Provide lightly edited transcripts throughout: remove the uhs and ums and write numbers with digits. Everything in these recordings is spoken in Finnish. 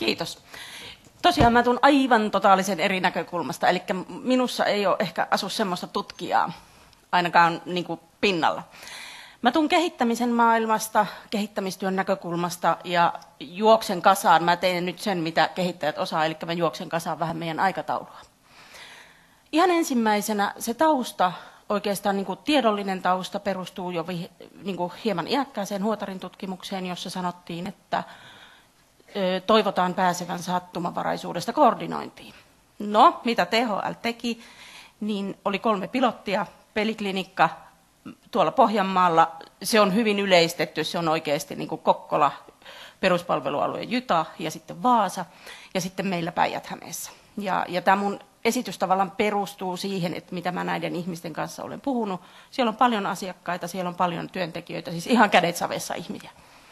Kiitos. Tosiaan mä tuun aivan totaalisen eri näkökulmasta, eli minussa ei ole ehkä asu semmoista tutkijaa, ainakaan niin kuin pinnalla. Mä tuun kehittämisen maailmasta, kehittämistyön näkökulmasta ja juoksen kasaan. Mä teen nyt sen, mitä kehittäjät osaa, eli mä juoksen kasaan vähän meidän aikataulua. Ihan ensimmäisenä se tausta, oikeastaan niin kuin tiedollinen tausta, perustuu jo niin kuin hieman iäkkääseen Huotarin tutkimukseen, jossa sanottiin, että toivotaan pääsevän sattumanvaraisuudesta koordinointiin. No, mitä THL teki, niin oli 3 pilottia, peliklinikka tuolla Pohjanmaalla. Se on hyvin yleistetty, se on oikeasti niin kuin Kokkola, peruspalvelualue Jyta ja sitten Vaasa ja sitten meillä Päijät-Hämeessä. Ja tämä mun esitys tavallaan perustuu siihen, että mitä mä näiden ihmisten kanssa olen puhunut. Siellä on paljon asiakkaita, siellä on paljon työntekijöitä, siis ihan kädet savessa ihmisiä.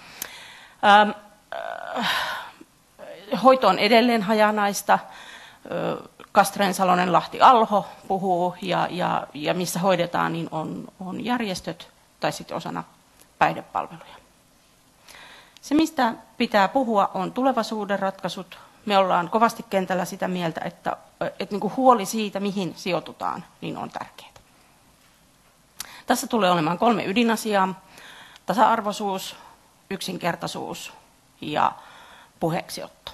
Hoito on edelleen hajanaista. Kastreen Salonen Lahti Alho puhuu ja missä hoidetaan, niin on järjestöt tai sitten osana päihdepalveluja. Se, mistä pitää puhua, on tulevaisuuden ratkaisut. Me ollaan kovasti kentällä sitä mieltä, että niin kuin huoli siitä, mihin sijoitutaan, niin on tärkeää. Tässä tulee olemaan 3 ydinasiaa. Tasa-arvoisuus, yksinkertaisuus ja puheeksiotto.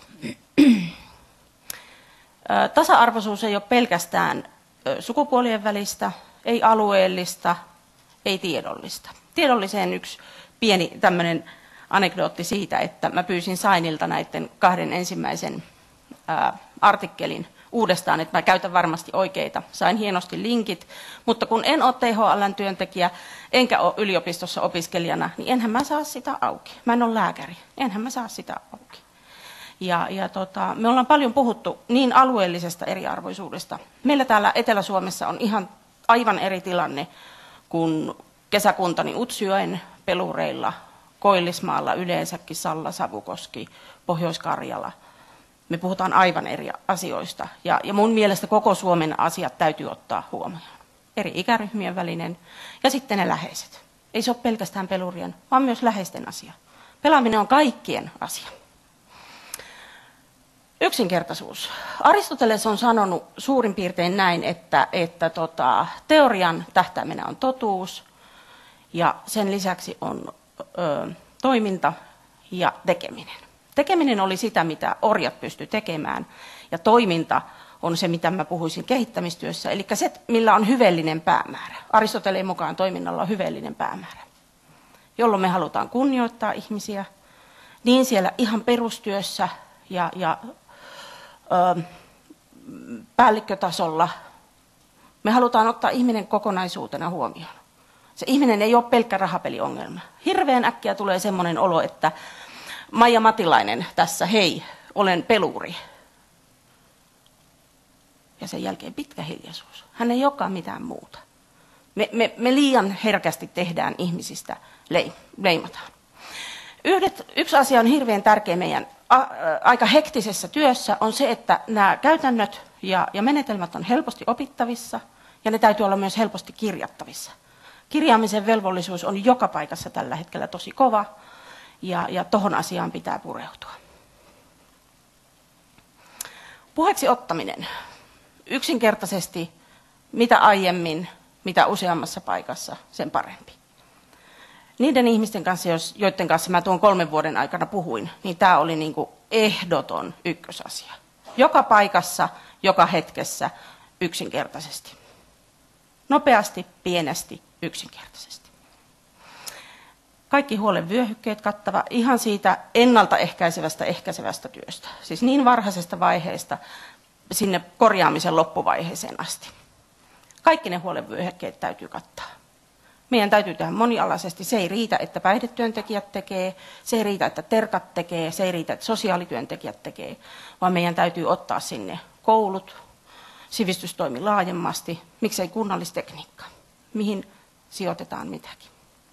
Tasa-arvoisuus ei ole pelkästään sukupuolien välistä, ei alueellista, ei tiedollista. Tiedolliseen yksi pieni tämmöinen anekdootti siitä, että mä pyysin Sainilta näiden 2 ensimmäisen artikkelin uudestaan, että mä käytän varmasti oikeita. Sain hienosti linkit, mutta kun en ole THL:n työntekijä, enkä ole yliopistossa opiskelijana, niin enhän mä saa sitä auki. Mä en ole lääkäri, enhän mä saa sitä auki. Me ollaan paljon puhuttu niin alueellisesta eriarvoisuudesta. Meillä täällä Etelä-Suomessa on aivan eri tilanne kuin kesäkuntani Utsjoen pelureilla, Koillismaalla yleensäkin, Salla, Savukoski, Pohjois-Karjala. Me puhutaan aivan eri asioista ja mun mielestä koko Suomen asiat täytyy ottaa huomioon. Eri ikäryhmien välinen ja sitten ne läheiset. Ei se ole pelkästään pelurien, vaan myös läheisten asia. Pelaaminen on kaikkien asia. Yksinkertaisuus. Aristoteles on sanonut suurin piirtein näin, että teorian tähtäimenä on totuus ja sen lisäksi on toiminta ja tekeminen. Tekeminen oli sitä, mitä orjat pystyivät tekemään ja toiminta on se, mitä mä puhuisin kehittämistyössä, eli se, millä on hyveellinen päämäärä. Aristoteleen mukaan toiminnalla on hyveellinen päämäärä, jolloin me halutaan kunnioittaa ihmisiä niin siellä ihan perustyössä ja päällikkötasolla. Me halutaan ottaa ihminen kokonaisuutena huomioon. Se ihminen ei ole pelkkä rahapeliongelma. Hirveän äkkiä tulee semmoinen olo, että Maija Matilainen tässä, hei, olen peluri. Ja sen jälkeen pitkä hiljaisuus. Hän ei olekaan mitään muuta. Me liian herkästi tehdään ihmisistä, leimataan. Yksi asia on hirveän tärkeä meidän aika hektisessä työssä, on se, että nämä käytännöt ja menetelmät on helposti opittavissa ja ne täytyy olla myös helposti kirjattavissa. Kirjaamisen velvollisuus on joka paikassa tällä hetkellä tosi kova ja tohon asiaan pitää pureutua. Puheeksi ottaminen. Yksinkertaisesti mitä aiemmin, mitä useammassa paikassa, sen parempi. Niiden ihmisten kanssa, joiden kanssa mä tuon 3 vuoden aikana puhuin, niin tämä oli niin kuin ehdoton ykkösasia. Joka paikassa, joka hetkessä, yksinkertaisesti. Nopeasti, pienesti, yksinkertaisesti. Kaikki huolen vyöhykkeet kattava ihan siitä ehkäisevästä työstä. Siis niin varhaisesta vaiheesta sinne korjaamisen loppuvaiheeseen asti. Kaikki ne huolen vyöhykkeet täytyy kattaa. Meidän täytyy tehdä monialaisesti. Se ei riitä, että päihdetyöntekijät tekee, se ei riitä, että terkat tekee, se ei riitä, että sosiaalityöntekijät tekee, vaan meidän täytyy ottaa sinne koulut, sivistystoimi laajemmasti, miksei kunnallistekniikka, mihin sijoitetaan mitäkin.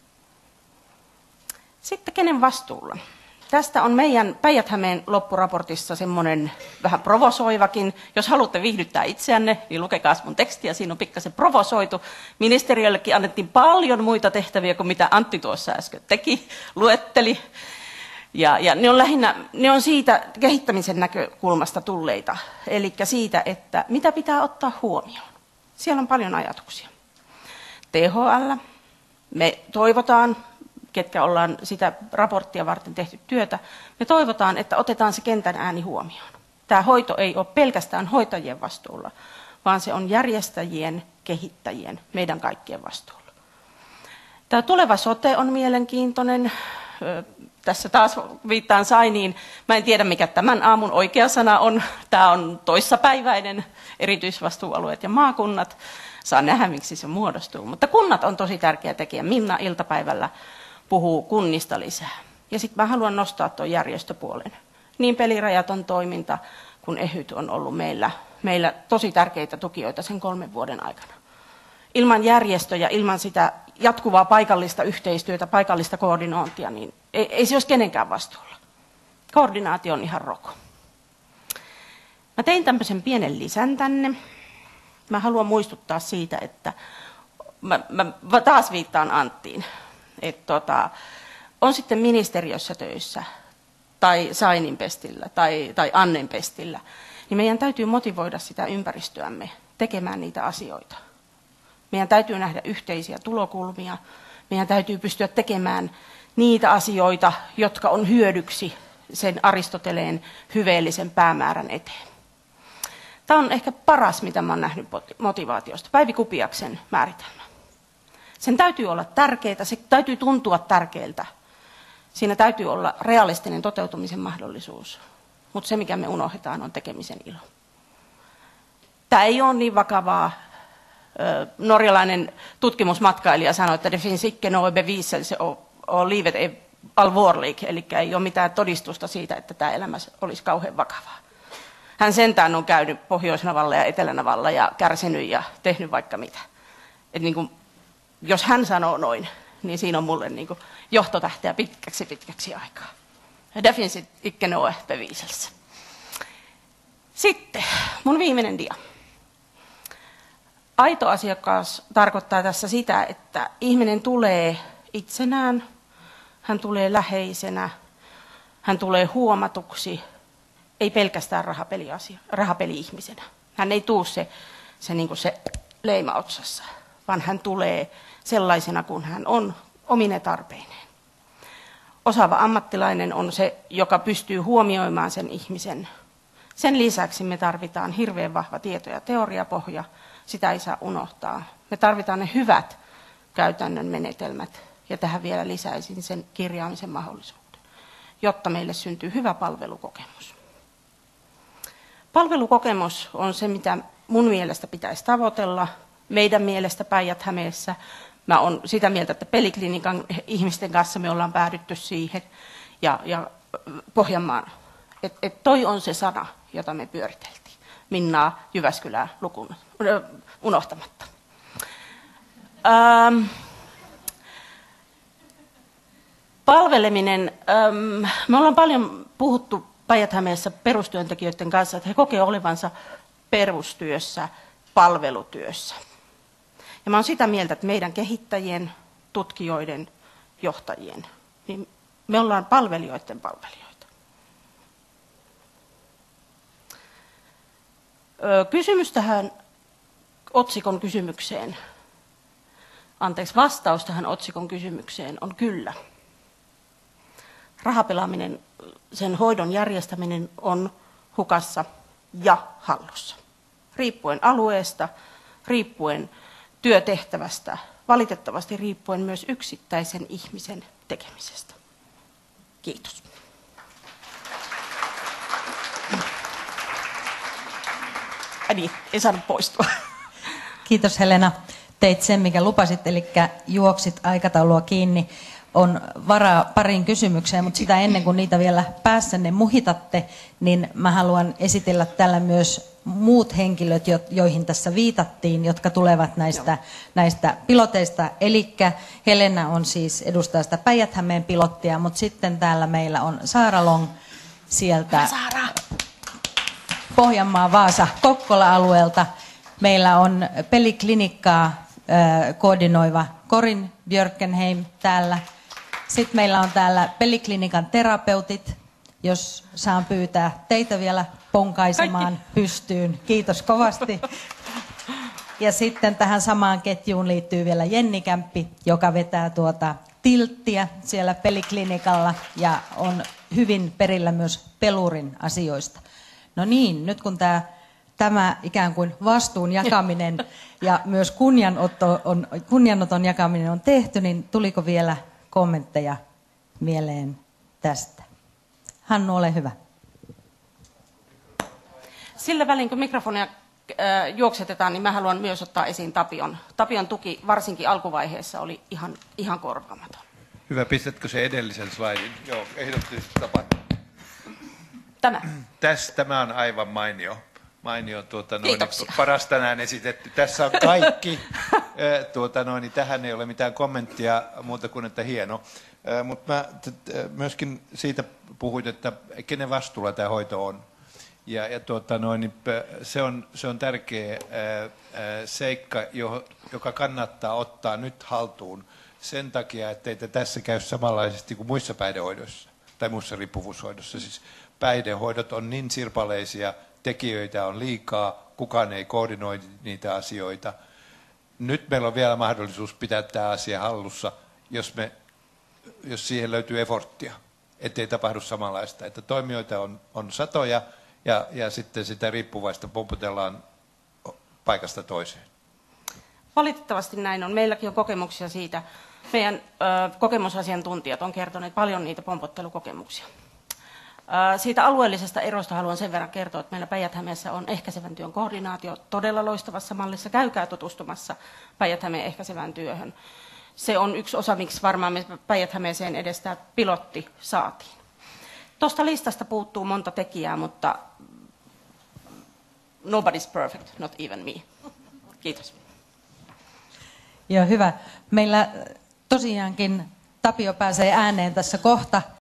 Sitten kenen vastuulla? Tästä on meidän Päijät-Hämeen loppuraportissa semmoinen vähän provosoivakin. Jos haluatte viihdyttää itseänne, niin lukekaa mun tekstiä. Siinä on pikkasen provosoitu. Ministeriöllekin annettiin paljon muita tehtäviä kuin mitä Antti tuossa äsken teki, luetteli. Ja ne on siitä kehittämisen näkökulmasta tulleita, eli siitä, että mitä pitää ottaa huomioon. Siellä on paljon ajatuksia. THL, me toivotaan, ketkä ollaan sitä raporttia varten tehty työtä, me toivotaan, että otetaan se kentän ääni huomioon. Tämä hoito ei ole pelkästään hoitajien vastuulla, vaan se on järjestäjien, kehittäjien, meidän kaikkien vastuulla. Tämä tuleva sote on mielenkiintoinen. Tässä taas viittaan Sainiin. Mä en tiedä, mikä tämän aamun oikea sana on. Tämä on toissapäiväinen, erityisvastuualueet ja maakunnat. Saa nähdä, miksi se muodostuu. Mutta kunnat on tosi tärkeä tekijä. Minna iltapäivällä puhuu kunnista lisää. Ja sitten mä haluan nostaa tuon järjestöpuolen. Niin pelirajaton toiminta kuin EHYT on ollut meillä tosi tärkeitä tukijoita sen 3 vuoden aikana. Ilman järjestöjä, ilman sitä jatkuvaa paikallista yhteistyötä, paikallista koordinointia, niin ei se olisi kenenkään vastuulla. Koordinaatio on ihan roko. Mä tein tämmöisen pienen lisän tänne. Mä haluan muistuttaa siitä, että mä taas viittaan Anttiin. Että on sitten ministeriössä töissä tai Sainin pestillä tai Annen pestillä, niin meidän täytyy motivoida sitä ympäristöämme tekemään niitä asioita. Meidän täytyy nähdä yhteisiä tulokulmia. Meidän täytyy pystyä tekemään niitä asioita, jotka on hyödyksi sen Aristoteleen hyveellisen päämäärän eteen. Tämä on ehkä paras, mitä mä olen nähnyt motivaatiosta. Päivi Kupiaksen määritelmä. Sen täytyy olla tärkeää, se täytyy tuntua tärkeältä. Siinä täytyy olla realistinen toteutumisen mahdollisuus. Mutta se, mikä me unohdetaan, on tekemisen ilo. Tämä ei ole niin vakavaa. Norjalainen tutkimusmatkailija sanoi, että det finns icke någon beviselse och livet är allvarligt, eli ei ole mitään todistusta siitä, että tämä elämä olisi kauhean vakavaa. Hän sentään on käynyt Pohjoisnavalla ja Etelänavalla ja kärsinyt ja tehnyt vaikka mitä. Et niin kuin, jos hän sanoo noin, niin siinä on mulle niin kuin johtotähteä pitkäksi aikaa. Det finns icke någon beviselse. Sitten mun viimeinen dia. Aito asiakas tarkoittaa tässä sitä, että ihminen tulee itsenään, hän tulee läheisenä, hän tulee huomatuksi, ei pelkästään rahapeli-ihmisenä. Hän ei tule se leima otsassa, vaan hän tulee sellaisena kuin hän on omine tarpeineen. Osaava ammattilainen on se, joka pystyy huomioimaan sen ihmisen. Sen lisäksi me tarvitaan hirveän vahva tieto- ja teoriapohja. Sitä ei saa unohtaa. Me tarvitaan ne hyvät käytännön menetelmät, ja tähän vielä lisäisin sen kirjaamisen mahdollisuuden, jotta meille syntyy hyvä palvelukokemus. Palvelukokemus on se, mitä mun mielestä pitäisi tavoitella. Meidän mielestä Päijät-Hämeessä. Mä oon sitä mieltä, että Peliklinikan ihmisten kanssa me ollaan päädytty siihen, ja Pohjanmaan. Et toi on se sana, jota me pyöriteltiin. Minnaa Jyväskylää unohtamatta. Palveleminen. Me ollaan paljon puhuttu Päijät-Hämeessä perustyöntekijöiden kanssa, että he kokevat olevansa perustyössä, palvelutyössä. Ja mä oon sitä mieltä, että meidän kehittäjien, tutkijoiden, johtajien, niin me ollaan palvelijoiden palvelijoita. Kysymys tähän otsikon kysymykseen, vastaus tähän otsikon kysymykseen on kyllä. Rahapelaaminen, sen hoidon järjestäminen on hukassa ja hallussa. Riippuen alueesta, riippuen työtehtävästä, valitettavasti riippuen myös yksittäisen ihmisen tekemisestä. Kiitos. Niin, ei saanut poistua. Kiitos Helena. Teit sen, mikä lupasit, eli juoksit aikataulua kiinni. On varaa pariin kysymykseen, mutta sitä ennen kuin niitä vielä päässänne muhitatte, niin mä haluan esitellä täällä myös muut henkilöt, joihin tässä viitattiin, jotka tulevat näistä piloteista. Eli Helena on siis edustaa sitä Päijät-Hämeen pilottia, mutta sitten täällä meillä on Saara Long sieltä Pohjanmaa, Vaasa, Kokkola-alueelta. Meillä on Peliklinikkaa koordinoiva Corin Björkenheim täällä. Sitten meillä on täällä Peliklinikan terapeutit, jos saan pyytää teitä vielä ponkaisemaan pystyyn. Kiitos kovasti. Ja sitten tähän samaan ketjuun liittyy vielä Jenni Kämppi, joka vetää tilttiä siellä Peliklinikalla ja on hyvin perillä myös pelurin asioista. No niin, nyt kun tämä ikään kuin vastuun jakaminen ja myös kunnianoton jakaminen on tehty, niin tuliko vielä kommentteja mieleen tästä? Hannu, ole hyvä. Sillä välin, kun mikrofonia juoksetetaan, niin mä haluan myös ottaa esiin Tapion. Tapion tuki varsinkin alkuvaiheessa oli ihan korvaamaton. Hyvä, pistätkö se edellisen slaidin? Joo, ehdottomasti Tapa. Tämä on aivan mainio. Paras tänään esitetty. Tässä on kaikki. Tähän ei ole mitään kommenttia muuta kuin, että hieno. Mutta myöskin siitä puhuit, että kenen vastuulla tämä hoito on. Se on tärkeä seikka, joka kannattaa ottaa nyt haltuun sen takia, ettei tässä käy samanlaisesti kuin muissa päihdehoidoissa tai muissa riippuvuushoidossa. Siis päihdehoidot on niin sirpaleisia, tekijöitä on liikaa, kukaan ei koordinoi niitä asioita. Nyt meillä on vielä mahdollisuus pitää tämä asia hallussa, jos siihen löytyy efforttia, ettei tapahdu samanlaista. Että toimijoita on satoja ja sitten sitä riippuvaista pomputellaan paikasta toiseen. Valitettavasti näin on. Meilläkin on kokemuksia siitä. Meidän kokemusasiantuntijat on kertoneet paljon niitä pompottelukokemuksia. Siitä alueellisesta erosta haluan sen verran kertoa, että meillä Päijät-Hämeessä on ehkäisevän työn koordinaatio todella loistavassa mallissa. Käykää tutustumassa Päijät-Hämeen ehkäisevään työhön. Se on yksi osa, miksi varmaan me Päijät-Hämeeseen edes tämä pilotti saatiin. Tuosta listasta puuttuu monta tekijää, mutta nobody's perfect, not even me. Kiitos. Joo, hyvä. Meillä tosiaankin Tapio pääsee ääneen tässä kohta.